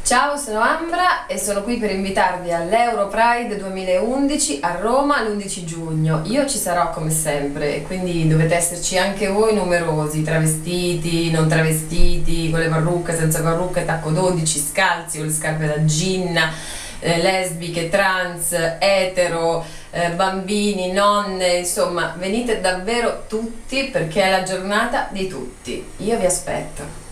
Ciao, sono Ambra e sono qui per invitarvi all'Euro Pride 2011 a Roma l'11 giugno. Io ci sarò come sempre, quindi dovete esserci anche voi numerosi, travestiti, non travestiti, con le parrucche, senza parrucche, tacco 12, scalzi o le scarpe da ginna, lesbiche, trans, etero, bambini, nonne, insomma venite davvero tutti perché è la giornata di tutti. Io vi aspetto.